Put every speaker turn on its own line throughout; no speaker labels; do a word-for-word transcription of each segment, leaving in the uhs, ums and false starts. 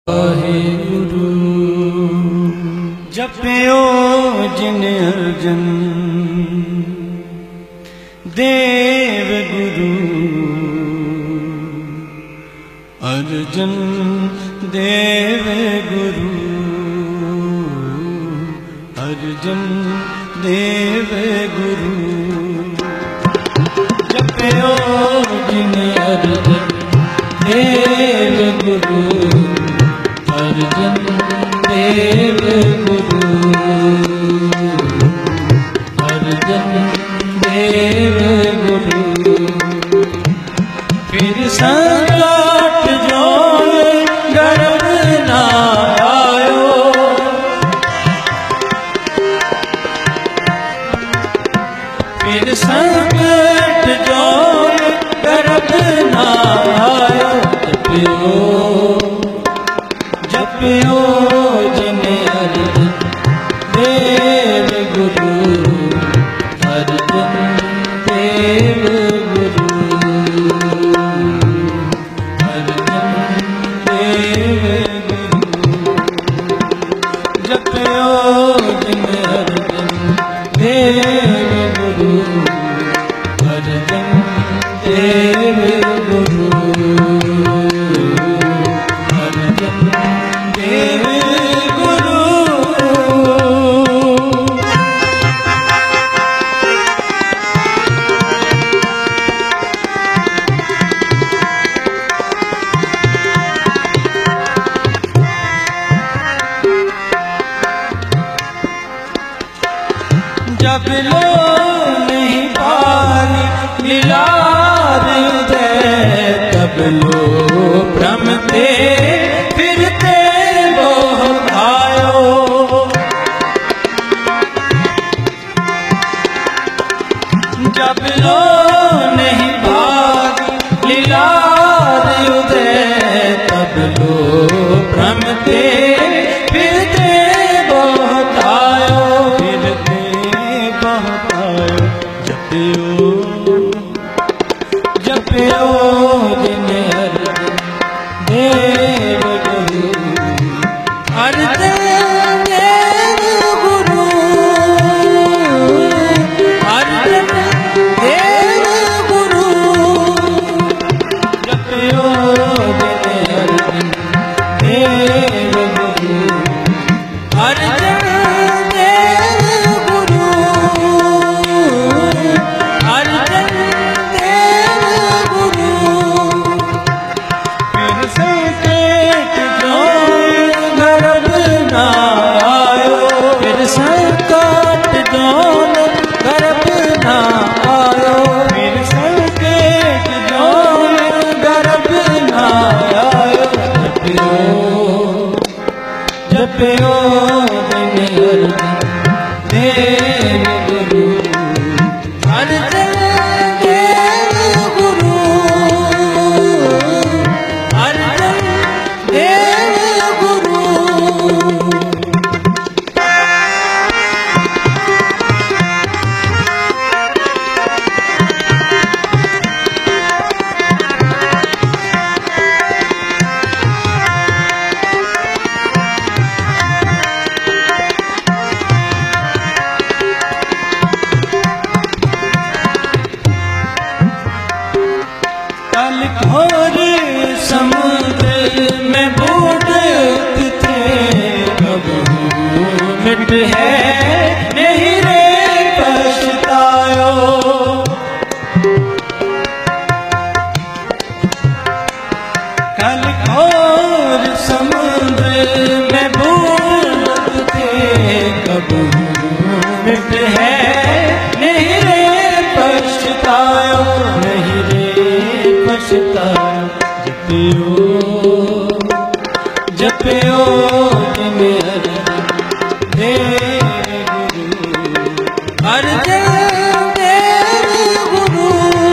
वाहिगुरु जपियो जिन अर्जन देव गुरु अर्जन देव गुरु अर्जन देव गुरु जपियो जिन अर्जन देव गुरु अर्जन देव गुरु अर्जन देव गुरु फिर संकट जो गर्भ ना आयो फिर संकट जो गर्भ ना आयो जपियो जपियो जिन अर्जन देव गुरु अर्जन देव गुरु अर्जन देव गुरु जपियो जिन अर्जन देव गुरु अर्जन देव गुरु जब लो नहीं पारी लीलाद उदय तब लो भ्रमते फिरते मोह आयो जब लो नहीं पारी लीलाद उदय तब लो भ्रमते फिरते मोह आयो जपियो जपियो जिन अर्जन देव गुरु अर्जन देव गुरु अर्जन देव गुरु जपियो जिन अर्जन देव गुरु अर्जन जपियो जिन अर्जन देव गुरु अर्जन देव गुरु अर्जन देव गुरु घोर समुद्र में बूढ़ते थे कब मिट है नहीं रे पछतायो कल घोर समुद्र में बूढ़ते कब मिट है नहीं रे पछतायो नहीं रे जपियो जपियो जिन अर्जन देव गुरु अर्जन देव गुरु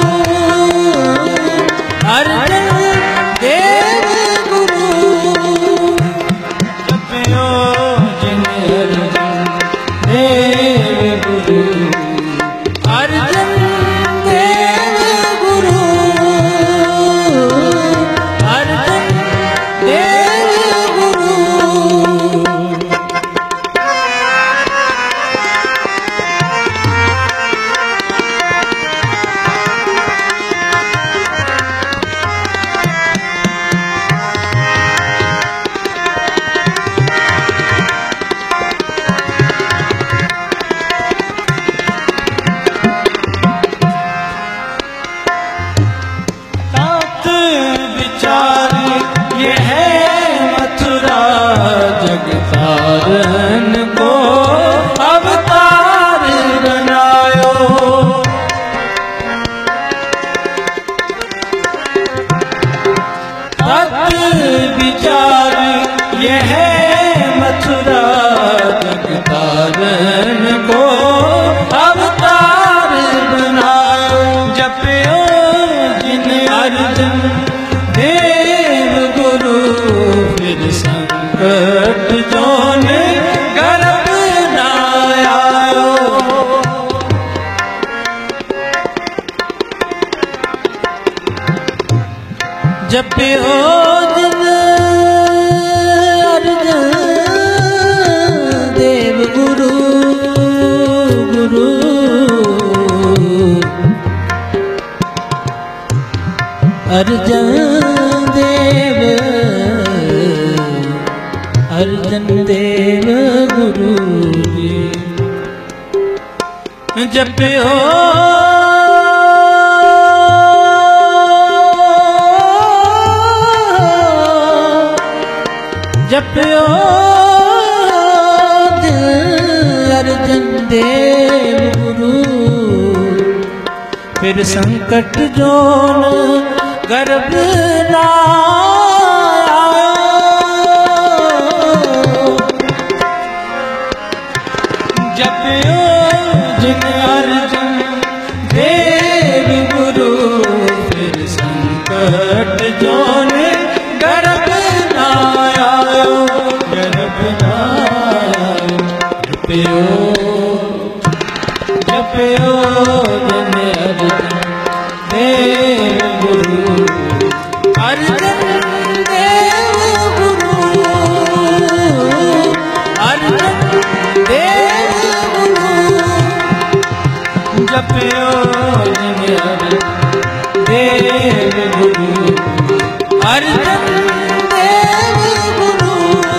अर्जन देव गुरु जपियो जिन अर्जन देव गुरु अर्जन देव गुरु अर्जन देव गुरु है मथुरा जगतारण को अवतार बनाओ। जपयो जिन अर्जन देव गुरु फिर संकट जोन गर्भ न आयो। जपयो जिन अर्जन देव गुरु गुरु अर्जन देव अर्जन देव गुरु जी। जपयो जपयो अर्जन देव गुरु फिर संकट जोन गर्भ न आयो। जपयो जिन अर्जन देव गुरु फिर संकट जोन गर्भ न आयो गर्भ न आयो। जपयो जपयो जिन अर्जन देव गुरु अर्जन देव गुरु अर्जन देव गुरु। जपयो जिन अर्जन देव गुरु अर्जन देव गुरु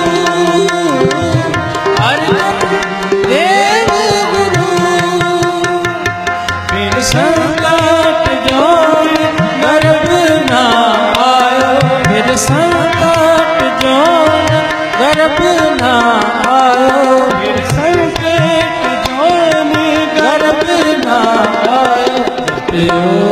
अर्जन देव गुरु। फिर संकट जोन गर्भ न आयो फिर संकट जोन गर्भ न आयो फिर संकट जोन गर्भ न आयो। जपयो